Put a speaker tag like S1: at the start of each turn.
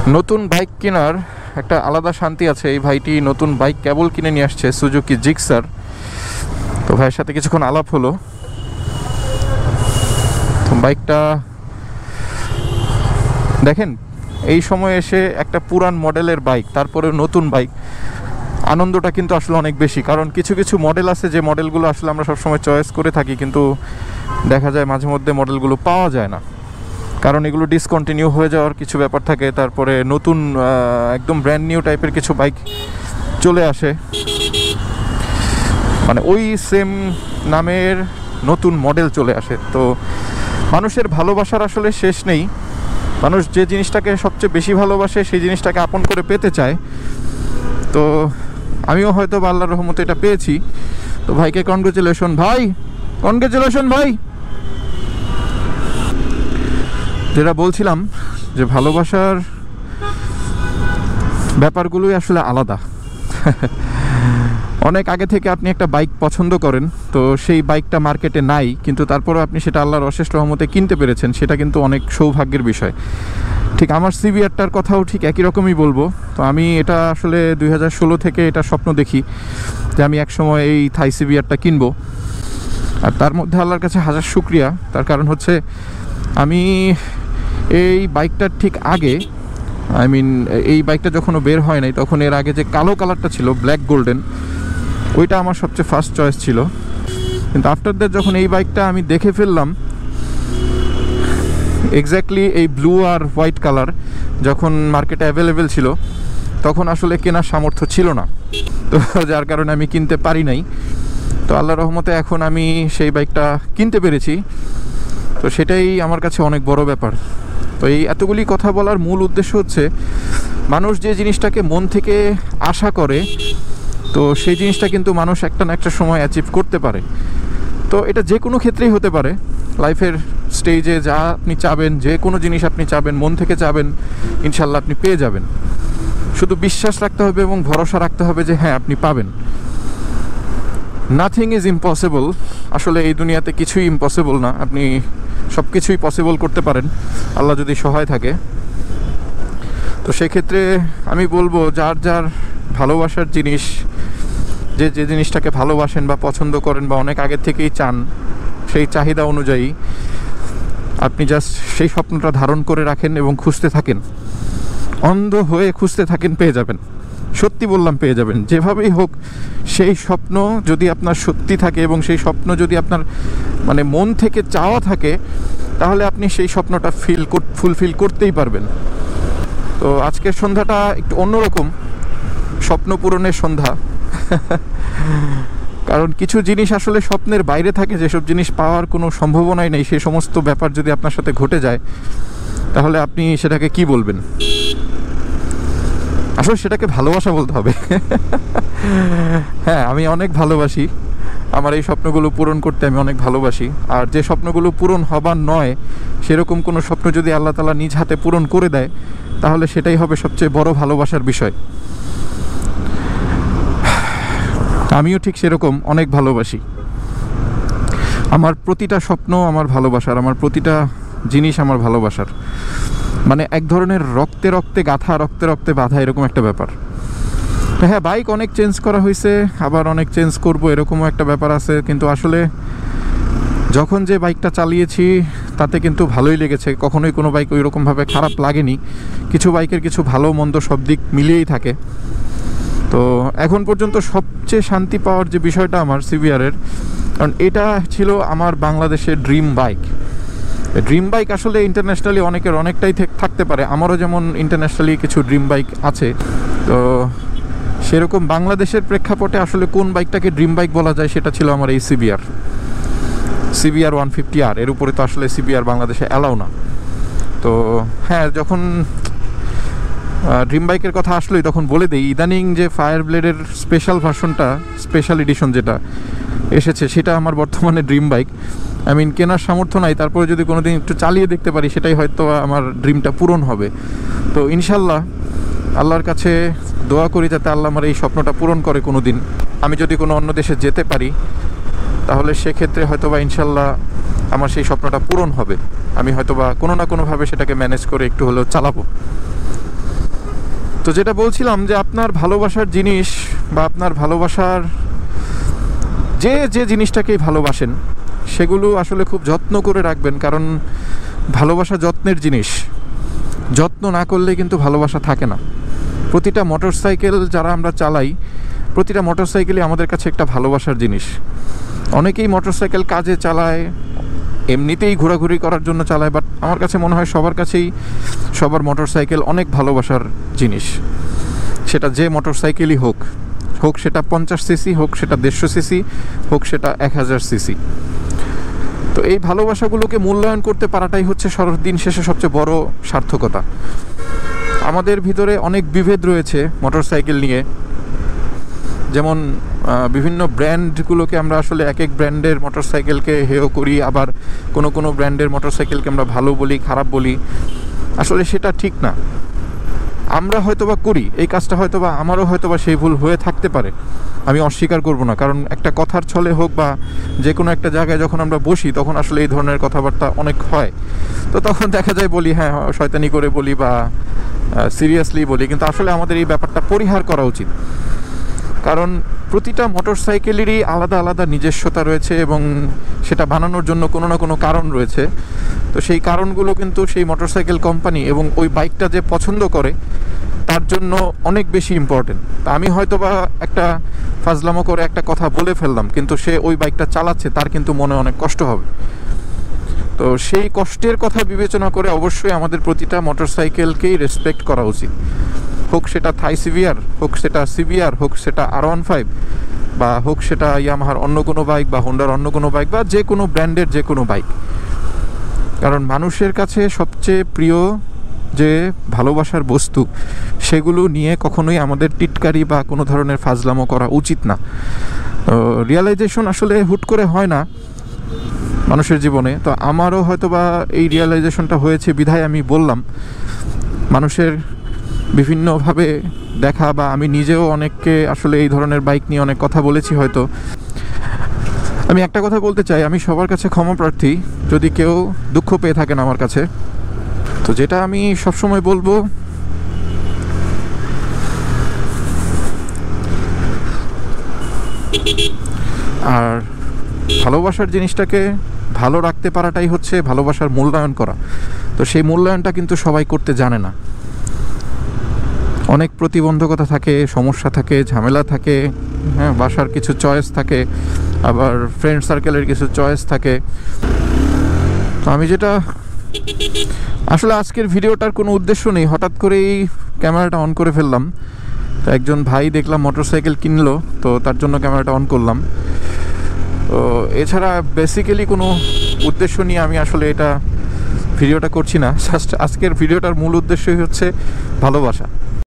S1: নতুন বাইক কেনার একটা আলাদা শান্তি আছে। এই ভাইটি নতুন বাইক কেবল কিনে নিয়ে আসছে, সুজুকি জিক্সার। তো ভাইয়ের সাথে কিছুক্ষণ আলাপ হলো। তো বাইকটা দেখেন, এই সময় এসে একটা পুরান মডেলের বাইক, তারপরে নতুন বাইক, আনন্দটা কিন্তু আসলে অনেক বেশি। কারণ কিছু কিছু মডেল আছে যে মডেলগুলো আসলে আমরা সবসময় চয়েস করে থাকি, কিন্তু দেখা যায় মাঝে মধ্যে মডেলগুলো পাওয়া যায় না, কারণ এগুলো ডিসকন্টিনিউ হয়ে যাওয়ার কিছু ব্যাপার থাকে। তারপরে নতুন একদম ব্র্যান্ড নিউ টাইপের কিছু বাইক চলে আসে, মানে ওই সেম নামের নতুন মডেল চলে আসে। তো মানুষের ভালোবাসার আসলে শেষ নেই। মানুষ যে জিনিসটাকে সবচেয়ে বেশি ভালোবাসে সেই জিনিসটাকে আপন করে পেতে চায়। তো আমিও হয়তো আল্লাহর রহমতে এটা পেয়েছি। তো ভাইকে কনগ্রেচুলেশন ভাই, কনগ্রেচুলেশন ভাই। যেটা বলছিলাম যে ভালোবাসার ব্যাপারগুলোই আসলে আলাদা। অনেক আগে থেকে আপনি একটা বাইক পছন্দ করেন, তো সেই বাইকটা মার্কেটে নাই, কিন্তু তারপরেও আপনি সেটা আল্লাহর অশেষ রহমতে কিনতে পেরেছেন, সেটা কিন্তু অনেক সৌভাগ্যের বিষয়। ঠিক আমার সিবিআরটার কথাও ঠিক একই রকমই বলবো। তো আমি এটা আসলে 2016 থেকে এটা স্বপ্ন দেখি যে আমি একসময় এই থাই সিবিআরটা কিনবো। আর তার মধ্যে আল্লাহর কাছে হাজার শুকরিয়া। তার কারণ হচ্ছে আমি এই বাইকটার ঠিক আগে, এই বাইকটা যখনও বের হয় নাই তখন এর আগে যে কালো কালারটা ছিল, ব্ল্যাক গোল্ডেন, ওইটা আমার সবচেয়ে ফার্স্ট চয়েস ছিল। কিন্তু আফটার দ্যাট যখন এই বাইকটা আমি দেখে ফেললাম, এক্স্যাক্টলি এই ব্লু আর হোয়াইট কালার যখন মার্কেটে অ্যাভেলেবেল ছিল, তখন আসলে কেনার সামর্থ্য ছিল না। তো যার কারণে আমি কিনতে পারি নাই। তো আল্লাহর রহমতে এখন আমি সেই বাইকটা কিনতে পেরেছি। তো সেটাই আমার কাছে অনেক বড় ব্যাপার। তো এই এতগুলি কথা বলার মূল উদ্দেশ্য হচ্ছে, মানুষ যে জিনিসটাকে মন থেকে আশা করে, তো সেই জিনিসটা কিন্তু মানুষ একটা না একটা সময় অ্যাচিভ করতে পারে। তো এটা যে কোনো ক্ষেত্রেই হতে পারে। লাইফের স্টেজে যা আপনি চাবেন, যে কোনো জিনিস আপনি চাবেন, মন থেকে চাবেন, ইনশাল্লাহ আপনি পেয়ে যাবেন। শুধু বিশ্বাস রাখতে হবে এবং ভরসা রাখতে হবে যে হ্যাঁ, আপনি পাবেন। Nothing is impossible. আসলে এই দুনিয়াতে কিছুই ইম্পসিবল না। আপনি সব কিছুই পসিবল করতে পারেন, আল্লাহ যদি সহায় থাকে। তো সেক্ষেত্রে আমি বলবো, যার যার ভালোবাসার জিনিস, যে যে জিনিসটাকে ভালোবাসেন বা পছন্দ করেন বা অনেক আগের থেকেই চান, সেই চাহিদা অনুযায়ী আপনি জাস্ট সেই স্বপ্নটা ধারণ করে রাখেন এবং খুঁজতে থাকেন, অন্ধ হয়ে খুঁজতে থাকেন, পেয়ে যাবেন। সত্যি বললাম, পেয়ে যাবেন। যেভাবেই হোক সেই স্বপ্ন যদি আপনার সত্যি থাকে এবং সেই স্বপ্ন যদি আপনার মানে মন থেকে চাওয়া থাকে, তাহলে আপনি সেই স্বপ্নটা ফুলফিল করতেই পারবেন। তো আজকের সন্ধ্যাটা একটু অন্যরকম, স্বপ্ন পূরণের সন্ধ্যা। কারণ কিছু জিনিস আসলে স্বপ্নের বাইরে থাকে, যেসব জিনিস পাওয়ার কোনো সম্ভাবনাই নেই, সেই সমস্ত ব্যাপার যদি আপনার সাথে ঘটে যায়, তাহলে আপনি সেটাকে কি বলবেন? আসলে সেটাকে ভালোবাসা বলতে হবে। হ্যাঁ, আমি অনেক ভালোবাসি, আমার এই স্বপ্নগুলো পূরণ করতে আমি অনেক ভালোবাসি। আর যে স্বপ্নগুলো পূরণ হবার নয়, সেরকম কোনো স্বপ্ন যদি আল্লাহ তাআলা নিজ হাতে পূরণ করে দেয়, তাহলে সেটাই হবে সবচেয়ে বড় ভালোবাসার বিষয়। আমিও ঠিক সেরকম অনেক ভালোবাসি। আমার প্রতিটা স্বপ্ন আমার ভালোবাসার, আমার প্রতিটা জিনিস আমার ভালোবাসার। মানে এক ধরনের রক্তে রক্তে গাঁথা, রক্তে রক্তে বাঁধা, এরকম একটা ব্যাপার। তো হ্যাঁ, বাইক অনেক চেঞ্জ করা হয়েছে, আবার অনেক চেঞ্জ করব, এরকমও একটা ব্যাপার আছে। কিন্তু আসলে যখন যে বাইকটা চালিয়েছি তাতে কিন্তু ভালোই লেগেছে। কখনোই কোনো বাইক ওই রকমভাবে খারাপ লাগেনি। কিছু বাইকের কিছু ভালো মন্দ সব দিক মিলিয়েই থাকে। তো এখন পর্যন্ত সবচেয়ে শান্তি পাওয়ার যে বিষয়টা আমার সিবিআরের, কারণ এটা ছিল আমার বাংলাদেশের ড্রিম বাইক। ড্রিম বাইক আসলে ইন্টারন্যাশনালি অনেকের অনেকটাই থাকতে পারে, আমারও যেমন ইন্টারন্যাশনালি কিছু ড্রিম বাইক আছে। তো সেরকম বাংলাদেশের প্রেক্ষাপটে আসলে কোন বাইকটাকে ড্রিম বাইক বলা যায়, সেটা ছিল আমার এই সিবিআর 150R। এর উপরে তো আসলে সিবিআর বাংলাদেশে অ্যালাউ না। তো হ্যাঁ, যখন ড্রিম বাইকের কথা আসলোই তখন বলে দিই, ইদানিং যে ফায়ার ব্লেডের স্পেশাল ভার্সনটা, স্পেশাল এডিশন যেটা এসেছে, সেটা আমার বর্তমানে ড্রিম বাইক। কেনার সামর্থ্য নাই, তারপরে যদি কোনোদিন একটু চালিয়ে দেখতে পারি, সেটাই হয়তো আমার ড্রিমটা পূরণ হবে। তো ইনশাল্লাহ আল্লাহর কাছে দোয়া করি যাতে আল্লাহ আমার এই স্বপ্নটা পূরণ করে কোনো দিন। আমি যদি কোনো অন্য দেশে যেতে পারি, তাহলে সেক্ষেত্রে হয়তোবা ইনশাল্লাহ আমার সেই স্বপ্নটা পূরণ হবে। আমি হয়তোবা কোনো না কোনোভাবে সেটাকে ম্যানেজ করে একটু হলেও চালাবো। তো যেটা বলছিলাম যে আপনার ভালোবাসার জিনিস বা আপনার ভালোবাসার যে যে জিনিসটাকেই ভালোবাসেন সেগুলো আসলে খুব যত্ন করে রাখবেন, কারণ ভালোবাসা যত্নের জিনিস। যত্ন না করলে কিন্তু ভালোবাসা থাকে না। প্রতিটা মোটরসাইকেল যারা আমরা চালাই, প্রতিটা মোটরসাইকেলই আমাদের কাছে একটা ভালোবাসার জিনিস। অনেকেই মোটরসাইকেল কাজে চালায়, এমনিতেই ঘোরাঘুরি করার জন্য চালায়, বাট আমার কাছে মনে হয় সবার কাছেই সবার মোটরসাইকেল অনেক ভালোবাসার জিনিস। সেটা যে মোটরসাইকেলই হোক, হোক সেটা 50 সিসি, হোক সেটা 150 সিসি, হোক সেটা 1000 সিসি। তো এই ভালোবাসাগুলোকে মূল্যায়ন করতে পারাটাই হচ্ছে দিন শেষে সবচেয়ে বড় সার্থকতা। আমাদের ভিতরে অনেক বিভেদ রয়েছে মোটরসাইকেল নিয়ে, যেমন বিভিন্ন ব্র্যান্ডগুলোকে আমরা আসলে এক এক ব্র্যান্ডের মোটরসাইকেলকে হেয় করি, আবার কোনো ব্র্যান্ডের মোটরসাইকেলকে আমরা ভালো বলি, খারাপ বলি। আসলে সেটা ঠিক না। আমরা হয়তোবা করি এই কাজটা, হয়তোবা আমারও হয়তোবা সেই ভুল হয়ে থাকতে পারে, আমি অস্বীকার করব না। কারণ একটা কথার ছলে হোক বা যে কোনো একটা জায়গায় যখন আমরা বসি তখন আসলে এই ধরনের কথাবার্তা অনেক হয়। তো তখন দেখা যায় বলি, হ্যাঁ শয়তানি করে বলি বা সিরিয়াসলি বলি, কিন্তু আসলে আমাদের এই ব্যাপারটা পরিহার করা উচিত। কারণ প্রতিটা মোটরসাইকেলেরই আলাদা আলাদা নিজস্বতা রয়েছে এবং সেটা বানানোর জন্য কোনো না কোনো কারণ রয়েছে। তো সেই কারণগুলো কিন্তু সেই মোটরসাইকেল কোম্পানি এবং ওই বাইকটা যে পছন্দ করে তার জন্য অনেক বেশি ইম্পর্টেন্ট। তা আমি হয়তো বা একটা ফাজলামো করে একটা কথা বলে ফেললাম, কিন্তু সে ওই বাইকটা চালাচ্ছে, তার কিন্তু মনে অনেক কষ্ট হবে। তো সেই কষ্টের কথা বিবেচনা করে অবশ্যই আমাদের প্রতিটা মোটরসাইকেলকেই রেসপেক্ট করা উচিত। হোক সেটা থাই সিভিয়ার, হোক সেটা সিভিয়ার, হোক সেটা R15, বা হোক সেটা ইয়ামাহার অন্য কোনো বাইক বা হোন্ডার অন্য কোনো বাইক, বা যে কোনো ব্র্যান্ডের যে কোনো বাইক। কারণ মানুষের কাছে সবচেয়ে প্রিয় যে ভালোবাসার বস্তু, সেগুলো নিয়ে কখনোই আমাদের টিটকারি বা কোনো ধরনের ফাজলামো করা উচিত না। রিয়ালাইজেশন আসলে হুট করে হয় না মানুষের জীবনে। তো আমারও হয়তো বা এই রিয়ালাইজেশনটা হয়েছে বিধায় আমি বললাম। মানুষের বিভিন্নভাবে দেখা, বা আমি নিজেও অনেককে আসলে এই ধরনের বাইক নিয়ে অনেক কথা বলেছি হয়তো। আমি একটা কথা বলতে চাই, আমি সবার কাছে ক্ষমা প্রার্থী যদি কেউ দুঃখ পেয়ে থাকেন আমার কাছে। তো যেটা আমি সবসময় বলবো, আর ভালোবাসার জিনিসটাকে ভালো রাখতে পারাটাই হচ্ছে ভালোবাসার মূল্যায়ন করা। তো সেই মূল্যায়নটা কিন্তু সবাই করতে জানে না। অনেক প্রতিবন্ধকতা থাকে, সমস্যা থাকে, ঝামেলা থাকে, হ্যাঁ, বাসার কিছু চয়েস থাকে, আবার ফ্রেন্ড সার্কেলের কিছু চয়েস থাকে। তো আমি যেটা আসলে আজকের ভিডিওটার কোনো উদ্দেশ্য নেই, হঠাৎ করেই ক্যামেরাটা অন করে ফেললাম। তো একজন ভাই দেখলাম মোটরসাইকেল কিনলো, তো তার জন্য ক্যামেরাটা অন করলাম। তো এছাড়া বেসিক্যালি কোনো উদ্দেশ্য নিয়ে আমি আসলে এটা ভিডিওটা করছি না। জাস্ট আজকের ভিডিওটার মূল উদ্দেশ্যই হচ্ছে ভালোবাসা।